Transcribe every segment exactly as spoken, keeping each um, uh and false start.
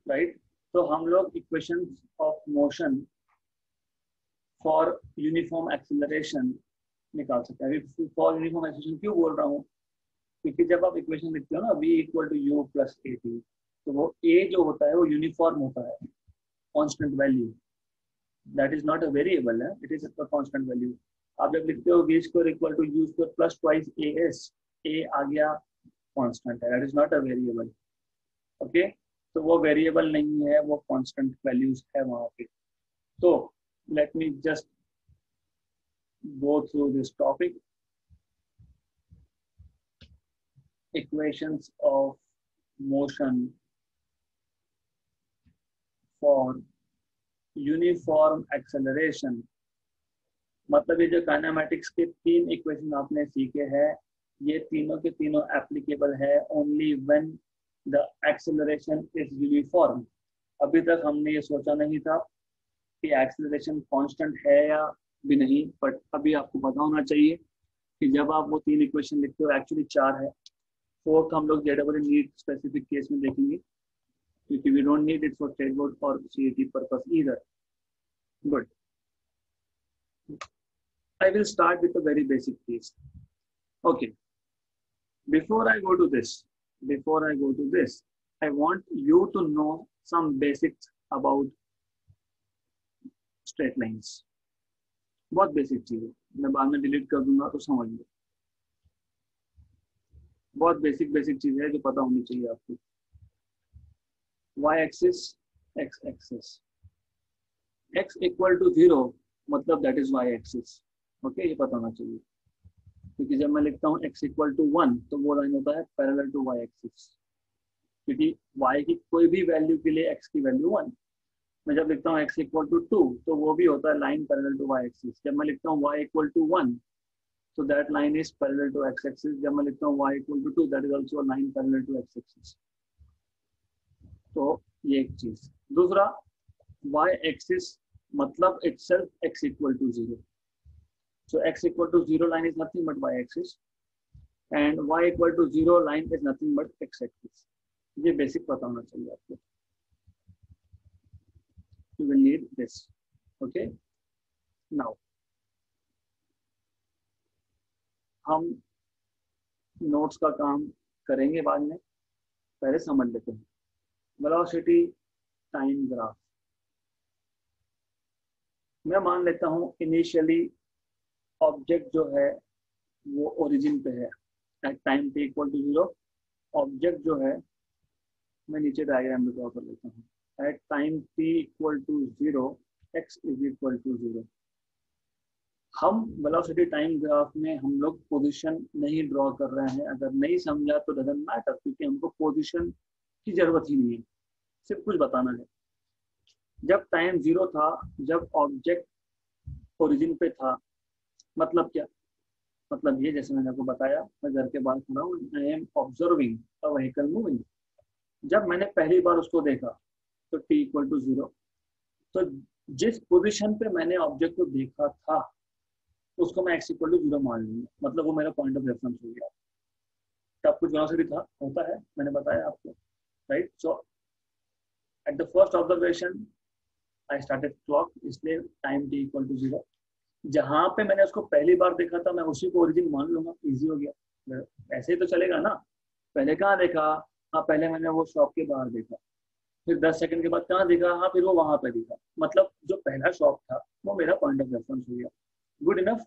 Right. तो हम लोग equation of motion for uniform acceleration निकाल सकते हैं। अभी फॉर यूनिफॉर्म एक्सेलरेशन क्यों बोल रहा हूँ, क्योंकि जब आप इक्वेशन लिखते हो ना v equal to u plus a t, तो वो a जो होता है वो यूनिफॉर्म होता है, constant value, that is not a variable है, it is a constant value. आप जब लिखते हो v square equal to u square plus twice a s, a आ गया कांस्टेंट है, that is not a variable. Okay, तो वो वेरिएबल नहीं है, वो कांस्टेंट वैल्यूज है वहां पे। तो let me just go through this topic, equations of motion for uniform acceleration। मतलब ये जो काइनेमेटिक्स के तीन इक्वेशन आपने सीखे हैं, ये तीनों के तीनों एप्लीकेबल है only when the acceleration is uniform. अभी तक हमने ये सोचा नहीं था कि एक्सेलरेशन कांस्टेंट है या भी नहीं, बट अभी आपको पता होना चाहिए कि जब आप वो तीन इक्वेशन लिखते हो, एक्चुअली चार है, फोर्थ हम लोग जेडब्ल्यू नीड स्पेसिफिक केस में देखेंगे, क्योंकि we don't need it for state board और CET purpose either. Good, I will start with a very basic case. Okay, before I go to this, before I go to this, I want you to know some basics about straight lines. बहुत basic चीज है, मैं बाद में delete कर दूंगा तो समझ लो। बहुत बेसिक बेसिक चीज है जो पता होनी चाहिए आपको। y axis, x axis, x equal to zero मतलब that is y axis. Okay, ये पता होना चाहिए, क्योंकि जब मैं लिखता हूँ x इक्वल टू वन तो वो लाइन होता है पैरेलल टू y एक्सिस, क्योंकि y की कोई भी वैल्यू के लिए x की वैल्यू वन। मैं जब लिखता हूँ x इक्वल टू टू तो वो भी होता है line parallel to y axis. जब मैं लिखता हूँ y इक्वल टू वन तो that line is parallel to x axis. जब मैं लिखता हूँ y equal to two that is also line parallel to x axis. तो ये एक चीज। दूसरा, y एक्सिस मतलब itself x equal to zero. So x equal to zero line is nothing but y axis, and y equal to zero line is nothing but x axis. ये basic पता होना चाहिए आपको। You will need this. Okay. Now हम notes का काम करेंगे बाद में, पहले समझ लेते हैं। Velocity time graph। मैं मान लेता हूँ initially ऑब्जेक्ट जो है वो ओरिजिन पे है at time t equal to zero. Object जो है, मैं नीचे डायग्राम में ड्रॉ कर लेता हूँ, at time t equal to zero x is equal to zero. हम वेलोसिटी टाइम ग्राफ में हम लोग पोजीशन नहीं ड्रॉ कर रहे हैं। अगर नहीं समझा तो डजंट मैटर, क्योंकि हमको पोजीशन की जरूरत ही नहीं है, सिर्फ कुछ बताना है। जब टाइम जीरो था, जब ऑब्जेक्ट ओरिजिन पे था, मतलब क्या, मतलब ये जैसे मैंने आपको बताया, मैं घर के बाहर खड़ा हूँ, I am observing a vehicle moving. जब मैंने पहली बार उसको देखा तो t इक्वल टू जीरो, तो जिस पोजीशन पे मैंने ऑब्जेक्ट को देखा था उसको मैं x इक्वल टू जीरो मान लूंगा, मतलब वो मेरा पॉइंट ऑफ रेफरेंस हो गया। तब कुछ वेलोसिटी था, होता है, मैंने बताया आपको, right. So at the first observation I started clock, इसलिए time t equal to zero. जहां पे मैंने उसको पहली बार देखा था मैं उसी को ओरिजिन मान लूंगा, इजी हो गया। ऐसे ही तो चलेगा ना। पहले कहाँ देखा, हाँ पहले मैंने वो शॉप के बाहर देखा, फिर दस सेकंड के बाद कहाँ देखा, हाँ फिर वो वहां पे देखा, मतलब जो पहला शॉप था वो मेरा पॉइंट ऑफ रेफरेंस हो गया। Good enough.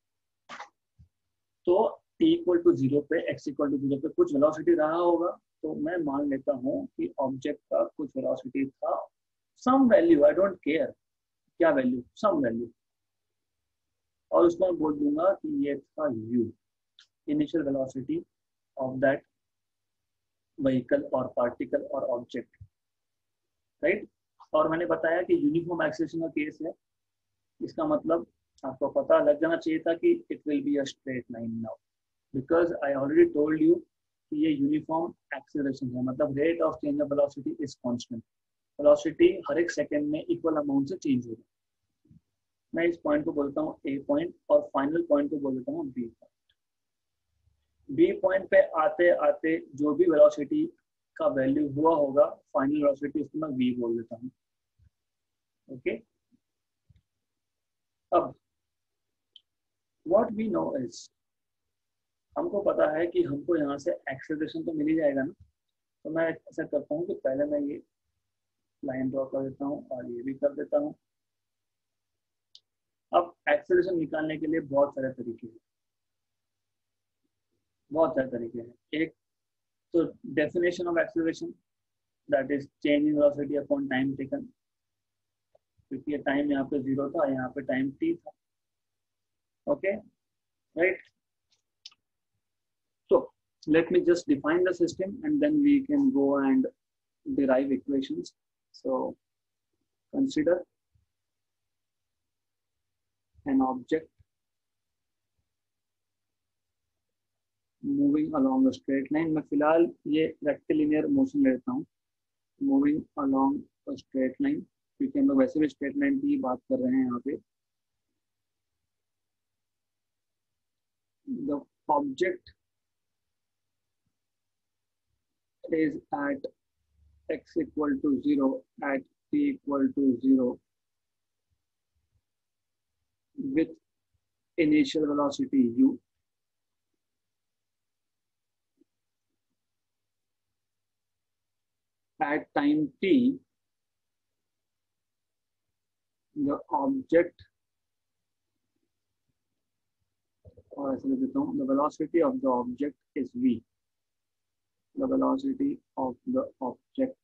तो t इक्वल टू जीरो पे, x इक्वल टू जीरो पे कुछ वेलोसिटी रहा होगा, तो मैं मान लेता हूँ कि ऑब्जेक्ट का कुछ वेलोसिटी था, some value, I don't care क्या वैल्यू, सम वैल्यू, और उसको मैं बोल दूंगा कि ये था u, initial velocity of that vehicle और पार्टिकल और ऑब्जेक्ट, राइट। और मैंने बताया कि यूनिफॉर्म एक्सेलरेशन का केस है, इसका मतलब आपको पता लग जाना चाहिए था कि it will be a straight line now, because I already told you कि ये यूनिफॉर्म एक्सेलरेशन है, मतलब rate of change of velocity is constant. Velocity हर एक सेकंड में इक्वल अमाउंट से चेंज होगा। मैं इस पॉइंट को बोलता हूँ ए पॉइंट, और फाइनल पॉइंट को बोल देता हूँ बी पॉइंट। बी पॉइंट पे आते आते जो भी वेलोसिटी का वैल्यू हुआ होगा फाइनल वेलोसिटी, उसको मैं v बोल देता हूँ। ओके, अब व्हाट वी नो इज, हमको पता है कि हमको यहाँ से एक्सेलरेशन तो मिल ही जाएगा ना, तो मैं ऐसा करता हूँ कि पहले मैं ये लाइन ड्रॉ कर देता हूँ और ये भी कर देता हूँ। अब एक्सेलरेशन निकालने के लिए बहुत सारे तरीके हैं, बहुत सारे तरीके हैं। एक तो definition of acceleration, that is change in velocity upon time taken, क्योंकि ये टाइम यहाँ पे जीरो था, यहाँ पे टाइम टी था। Okay, right, so let me just define the system and then we can go and derive equations. So consider an object moving along a straight line. मैं फिलहाल ये रेक्टिलिनियर मोशन लेता हूँ, moving along a straight line, क्योंकि हम लोग वैसे भी स्ट्रेट लाइन की बात कर रहे हैं यहाँ पे। The object is at x equal to zero, at t equal to zero with initial velocity u, at time t the object, और ऐसे लिख देता हूँ, the velocity of the object is v, the velocity of the object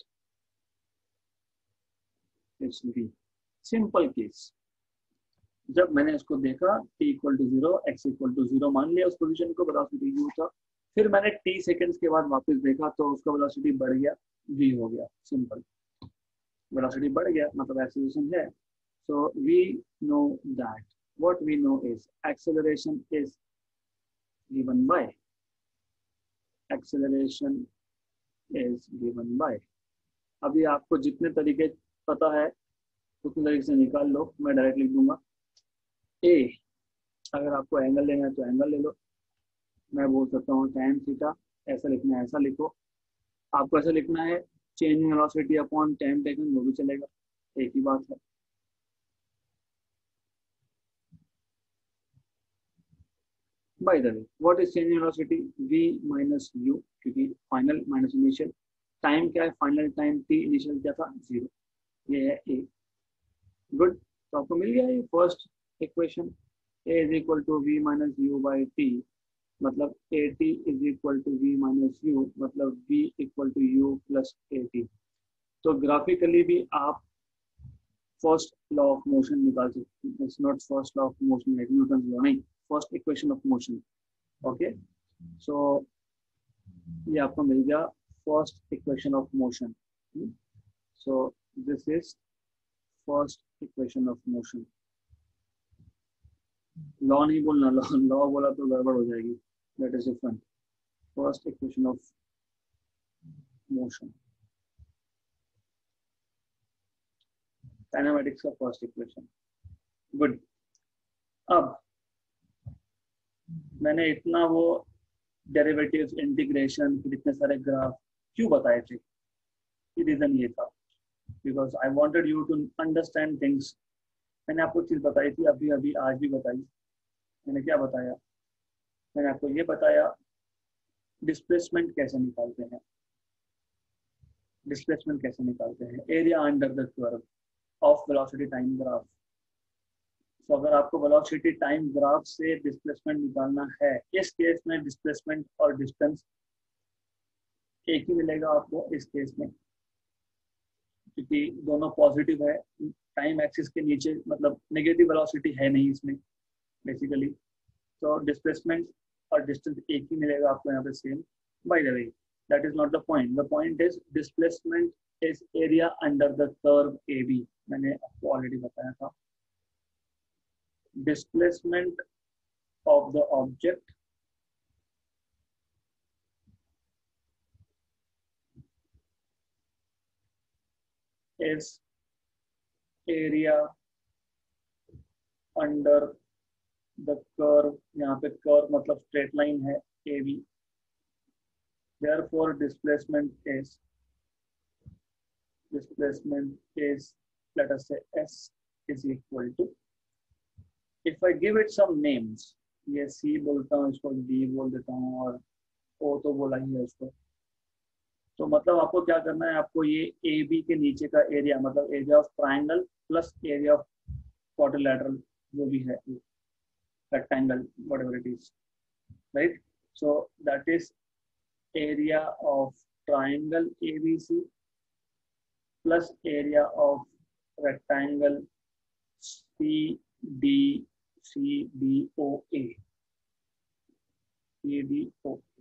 is v। Simple case, जब मैंने इसको देखा t equal to zero, x equal to zero मान लिया उस पोजीशन को, वेलोसिटी u था। फिर मैंने t सेकंड्स के बाद वापस देखा तो उसका वेलोसिटी बढ़ गया, v हो गया। सिंपल, वेलोसिटी बढ़ गया मतलब एक्सेलरेशन है। So we know that what we know is acceleration is given by, acceleration is given by, अभी आपको जितने तरीके पता है उतने तरीके से निकाल लो। मैं डायरेक्ट लिख दूंगा a, अगर आपको एंगल लेना है तो एंगल ले लो। मैं बोल सकता हूँ tan थीटा, ऐसा लिखना है ऐसा लिखो। आपको ऐसा लिखना है change in velocity upon time taken, वो भी चलेगा, एक ही बात है। By the way, what is change in velocity? V minus u, क्योंकि फाइनल माइनस इनिशियल। टाइम क्या है? फाइनल टाइम t, इनिशियल क्या था? जीरो। ये है a। गुड, तो आपको मिल गया ये first equation. a is equal to v minus u by t, मतलब a t is equal to v minus u, मतलब v equal to u plus a t. तो ग्राफिकली भी आप फर्स्ट लॉ ऑफ मोशन निकाल सकते हैं। It's not first law of motion like Newton law, नहीं, first equation of motion. Okay, so ये आपको मिल गया first equation of motion. So this is first equation of motion. Law नहीं बोलना, लॉ लॉ बोला तो गड़बड़ हो जाएगी, that is different. First equation of motion, kinematics का फर्स्ट इक्वेशन। गुड, अब मैंने इतना वो डेरिवेटिव्स, इंटीग्रेशन, फिर इतने सारे ग्राफ क्यों बताए थे? रीजन ये था because I wanted you to understand things. मैंने आपको चीज बताई थी अभी अभी, आज भी बताई। मैंने क्या बताया? मैंने आपको ये बताया डिस्प्लेसमेंट कैसे निकालते हैं, डिस्प्लेसमेंट कैसे निकालते हैं, area under the curve of velocity time graph. तो अगर आपको वेलोसिटी टाइम ग्राफ से डिस्प्लेसमेंट निकालना है, इस केस में डिस्प्लेसमेंट और डिस्टेंस एक ही मिलेगा आपको इस केस में, क्योंकि दोनों पॉजिटिव है। टाइम एक्सिस के नीचे मतलब नेगेटिव वेलोसिटी है नहीं इसमें बेसिकली, तो डिस्प्लेसमेंट और डिस्टेंस एक ही मिलेगा आपको यहाँ पे same. By the way, that is not the point, the point is displacement is area under the curve a b. मैंने आपको ऑलरेडी बताया था। Displacement of the object is area under the curve। यहाँ पे कर्व मतलब straight line है a b, therefore displacement is displacement is let us say s is equal to, if I give it some names, ये c बोलता हूँ, इसको d बोल देता हूँ और o तो बोला ही है इसको, तो मतलब आपको क्या करना है, आपको ये ए बी के नीचे का एरिया मतलब area of triangle plus area of quadrilateral जो भी है rectangle whatever it is, right? So that is area of triangle A B C plus area of rectangle C D C D O A C D O A.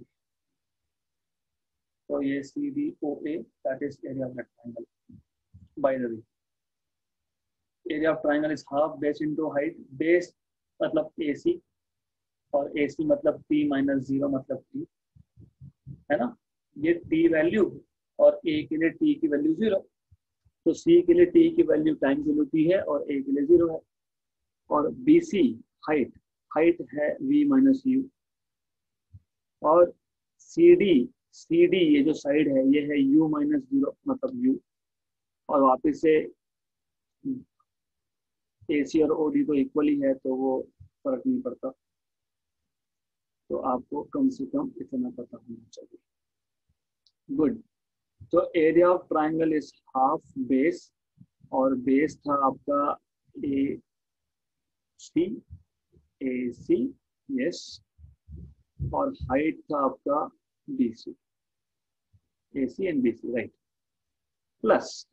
So ये C D O A that is area of rectangle. By the way, area of triangle is half base into height. Base मतलब A C और A C मतलब T minus zero मतलब T, है ना? ये T value और A के लिए T की वैल्यू जीरो, तो C के लिए T की वैल्यू टाइम की वैल्यू T है और A के लिए जीरो है, और B C हाइट हाइट है V माइनस यू, और C D C D ये जो साइड है ये है U माइनस जीरो मतलब U, और वापस से ए सी और ओ डी तो इक्वली है तो वो फर्क नहीं पड़ता, तो आपको कम से कम इतना पता होना चाहिए। गुड, तो area of triangle is half base, और बेस था आपका ए सी ए सी यस, और हाइट था आपका b c a c and b c right, plus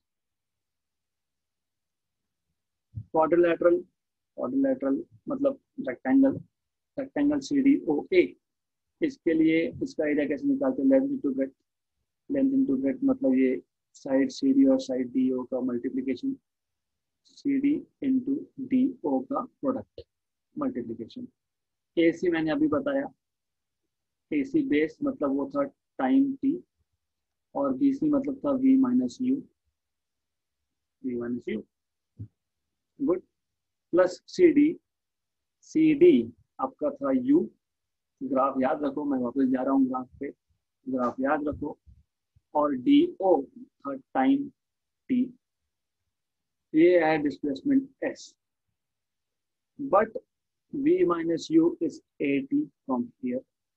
quadrilateral quadrilateral मतलब rectangle rectangle c d o a, इसके लिए इसका एरिया कैसे निकालते हैं, length into breadth, length into breadth मतलब ये साइड सी डी और साइड डी ओ का multiplication, c d into d o का प्रोडक्ट मल्टीप्लिकेशन। ए सी मैंने अभी बताया, ए सी बेस मतलब वो था टाइम टी, और बी सी मतलब था v minus u v minus u good, plus c d c d आपका था यू, ग्राफ याद रखो, मैं वापस जा रहा हूँ ग्राफ पे, ग्राफ याद रखो, और डी ओ था टाइम टी, ये है displacement s, but v minus u is a t from here,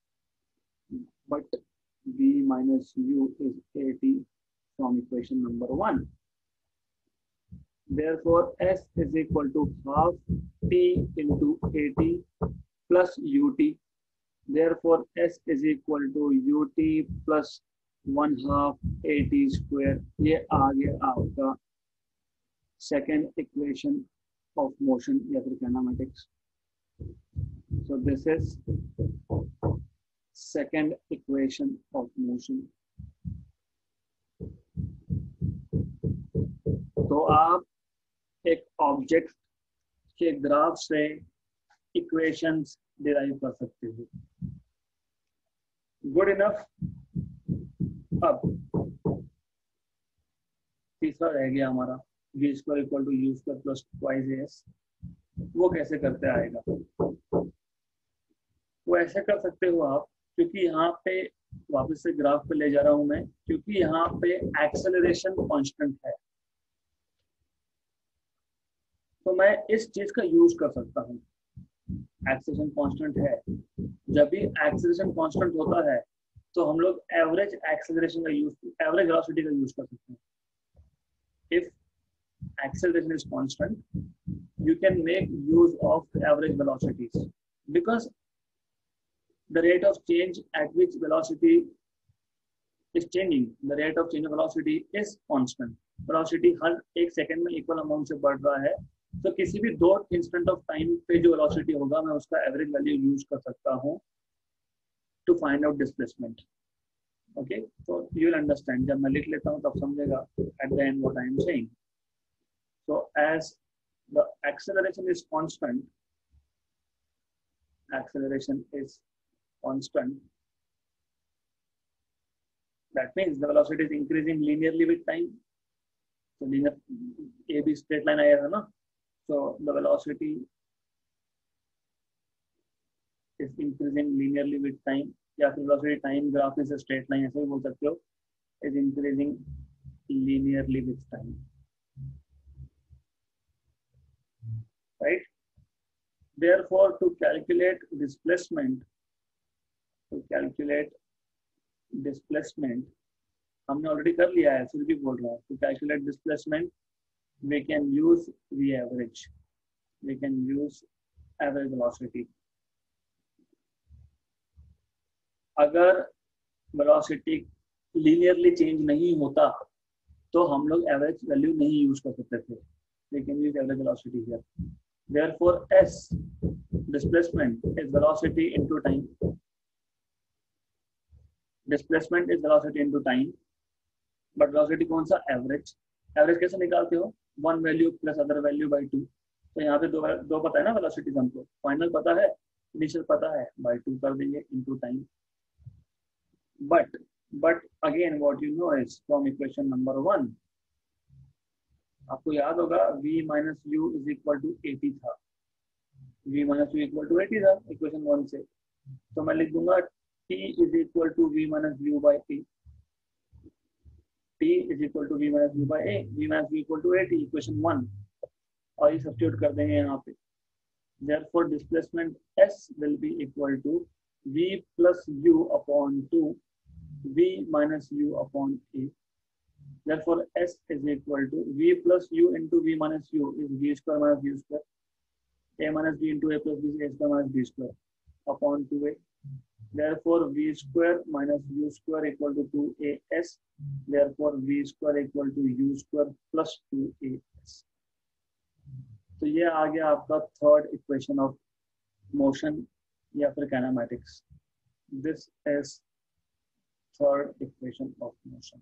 but v minus u is a t from equation number one, therefore s is equal to half t into at plus ut, therefore s is equal to ut plus one half at square, ये आ गया आपका second equation of motion या फिर kinematics, so this is second equation of motion। तो आप एक object के graph से इक्वेशंस डिराइव कर सकते हो। Good enough. अब तीसरा रह गया हमारा v square equal to u square plus twice a, s कैसे करते आएगा? वो ऐसे कर सकते हो आप, क्योंकि यहाँ पे वापस से ग्राफ पे ले जा रहा हूं मैं, क्योंकि यहाँ पे एक्सेलरेशन कांस्टेंट है, तो मैं इस चीज का यूज कर सकता हूँ। एक्सेलरेशन कांस्टेंट है, जब भी एक्सेलरेशन कांस्टेंट होता है तो हम लोग एवरेज एक्सेलरेशन का यूज, एवरेज वेलोसिटी का यूज कर सकते हैं। If acceleration is constant, you can make use of average velocities, because the rate of change at which velocity is changing, the rate of change of velocity is constant. velocity हर एक second में equal amount से बढ़ रहा है, तो किसी भी दो इंस्टेंट ऑफ टाइम पे जो velocity होगा मैं उसका एवरेज वैल्यू यूज कर सकता हूँ to find out displacement. Okay, तो यू विल अंडरस्टैंड, जब मैं लिख लेता हूँ तब समझेगा at the end what I am saying. So as the acceleration is constant, acceleration is constant, that means the velocity is increasing linearly with time. So linear A B straight line आया था ना, so the velocity is increasing linearly with time, या फिर velocity time graph is a straight line, ऐसे भी बोल सकते हो, is increasing linearly with time, right? Therefore, to calculate displacement, to calculate displacement, हमने ऑलरेडी कर लिया है, फिर भी बोल रहा हूँ, to calculate displacement, we can use V average, we can use average velocity. अगर velocity linearly change नहीं होता तो हम लोग एवरेज वैल्यू नहीं यूज कर सकते थे, लेकिन use average velocity here. Therefore s displacement is velocity into time, displacement is velocity into time, but velocity कौन सा? एवरेज. एवरेज कैसे निकालते हो? One value plus other value by two. तो यहाँ पे दो दो पता है ना वेलोसिटी, हमको फाइनल पता है, इनिशियल पता है, बाई टू कर देंगे into time. But But again, what you know is from equation number one, आपको याद होगा v minus u is equal to eighty था, v minus u equal to eighty था equation one से. तो मैं लिख दूंगा t is equal to v minus u by a, t is equal to v minus u by a, v minus u equal to eighty equation one, और ये substitute कर देंगे यहाँ पे. Therefore, displacement s will be equal to v plus u upon two v minus u upon a. Therefore, s is equal to v plus u into v minus u is v square minus u square. A minus b into a plus b is a square minus b square upon two a. Therefore, v square minus u square equal to two a s. Therefore, v square equal to u square plus two a s. तो ये आ गया आपका third equation of motion या फिर kinematics. This is third equation of motion,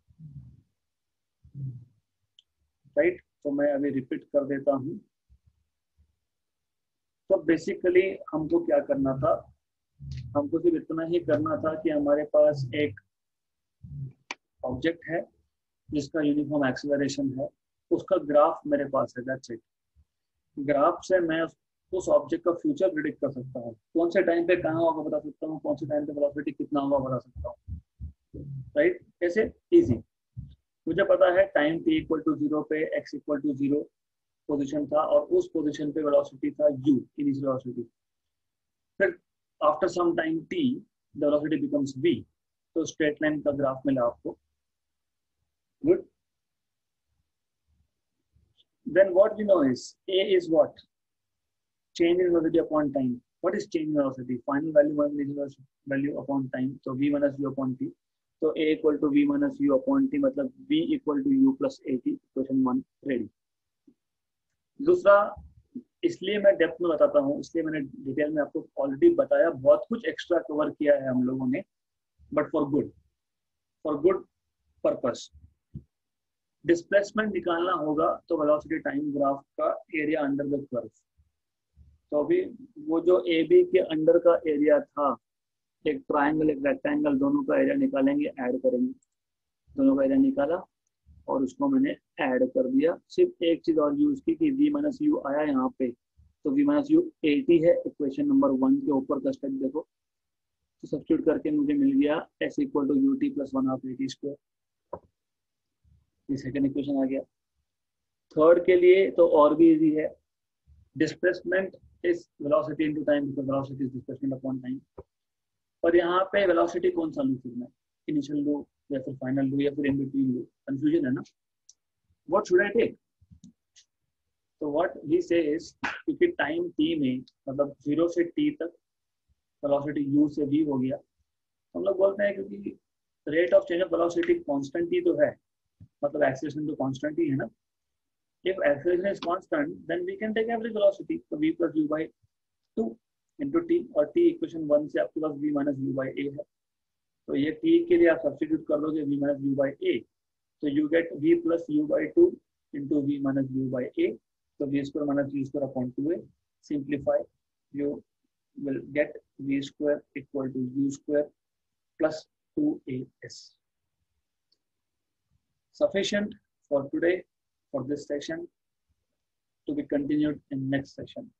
right? तो मैं अभी repeat कर देता हूं. तो बेसिकली हमको क्या करना था, हमको सिर्फ इतना ही करना था कि हमारे पास एक ऑब्जेक्ट है जिसका यूनिफॉर्म एक्सेलरेशन है, उसका ग्राफ मेरे पास है, दैट्स इट. ग्राफ से मैं उस ऑब्जेक्ट का फ्यूचर प्रिडिक्ट कर सकता हूँ, कौन से टाइम पे कहाँ होगा बता सकता हूँ, कौन से टाइम पे वेलोसिटी कितना होगा बता सकता हूँ, राइट? कैसे? इजी. मुझे पता है time t equal to zero पे x equal to zero position था और उस पोजिशन पे वेलोसिटी था u, इनिशियल वेलोसिटी. फिर after some time t the velocity becomes v, तो स्ट्रेट लाइन का ग्राफ मिला आपको. Good. Then what we know is a is what? change in velocity upon time. What is change in velocity? Final value minus initial value upon time. So v minus u upon t. So a equal to v minus u upon t, मतलब v equal to u plus at. Question one ready. दूसरा, इसलिए मैं depth में बताता हूँ, इसलिए मैंने detail में आपको ऑलरेडी बताया, बहुत कुछ एक्स्ट्रा कवर किया है हम लोगों ने, but for good, for good purpose. Displacement निकालना होगा तो वेलोसिटी टाइम ग्राफ का एरिया अंडर द कर्व. तो अभी वो जो ए बी के अंडर का एरिया था, एक ट्रायंगल एक रेक्टेंगल, दोनों का एरिया निकालेंगे, ऐड करेंगे, दोनों का एरिया निकाला और उसको मैंने ऐड कर दिया. सिर्फ एक चीज और यूज की कि v माइनस यू आया यहाँ पे, तो v माइनस यू एटी है इक्वेशन नंबर वन के ऊपर का स्टेप देखो, तो सब्स्टिट्यूट करके मुझे मिल गया s equal to u t plus one half a t square. ये सेकेंड इक्वेशन आ गया. थर्ड के लिए तो और भी इजी है. Displacement is velocity into time because velocity is displacement upon time. पर यहाँ पे velocity कौन सा लूँ फिर मैं? Initial लूँ या फिर final लूँ या फिर in between लूँ? Confusion है ना? What should I take? So what he says, क्योंकि time t में मतलब zero से t तक velocity u से v हो गया, हम लोग बोलते हैं क्योंकि rate of change of velocity constant ही तो है, मतलब acceleration तो constant ही है ना. If acceleration is constant, then we can take average velocity. So v plus u by two into t, और t equation one से आपके पास v minus u by a है. तो ये t के लिए आप substitute कर लोगे v minus u by a. So you get v plus u by two into v minus u by a. So v square minus u square upon two a. Simplify, you will get v square equal to u square plus two a s. Sufficient for today. For this session, to be continued in next session.